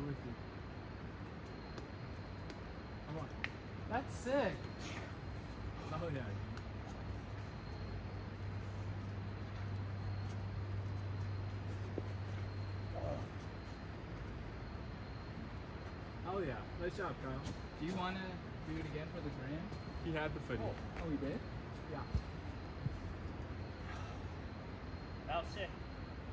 with you. Come on. That's sick. Oh yeah. Oh yeah. Nice job, Kyle. Do you want to do it again for the gram? He had the footy. Oh, he did? Yeah. That was sick.